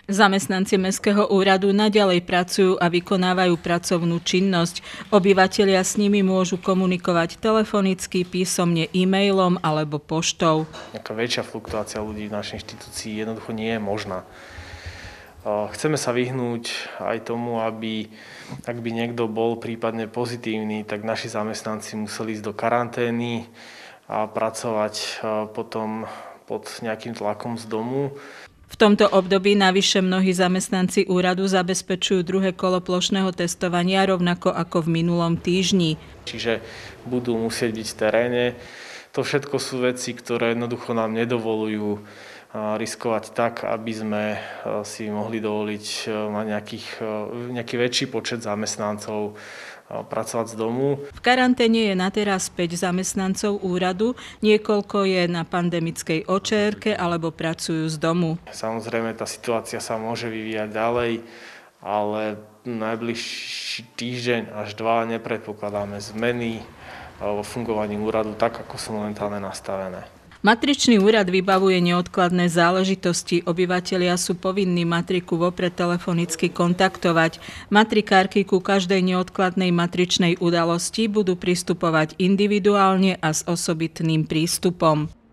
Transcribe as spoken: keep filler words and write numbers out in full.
Zamestnanci Mestského úradu naďalej pracujú a vykonávajú pracovnú činnosť. Obyvatelia s nimi môžu komunikovať telefonicky, písomne, e-mailom alebo poštou. Nejaká väčšia fluktuácia ľudí v našej inštitúcii jednoducho nie je možná. Chceme sa vyhnúť aj tomu, aby ak by niekto bol prípadne pozitívny, tak naši zamestnanci museli ísť do karantény a pracovať potom pod nejakým tlakom z domu. V tomto období navyše mnohí zamestnanci úradu zabezpečujú druhé kolo plošného testovania rovnako ako v minulom týždni. Čiže budú musieť byť v teréne. To všetko sú veci, ktoré jednoducho nám nedovolujú riskovať tak, aby sme si mohli dovoliť mať nejakých, nejaký väčší počet zamestnancov pracovať z domu. V karanténe je na teraz päť zamestnancov úradu, niekoľko je na pandemickej očérke alebo pracujú z domu. Samozrejme, tá situácia sa môže vyvíjať ďalej, ale najbližší týždeň až dva nepredpokladáme zmeny vo fungovaní úradu tak, ako sú momentálne nastavené. Matričný úrad vybavuje neodkladné záležitosti. Obyvatelia sú povinní matriku vopred telefonicky kontaktovať. Matrikárky ku každej neodkladnej matričnej udalosti budú pristupovať individuálne a s osobitným prístupom.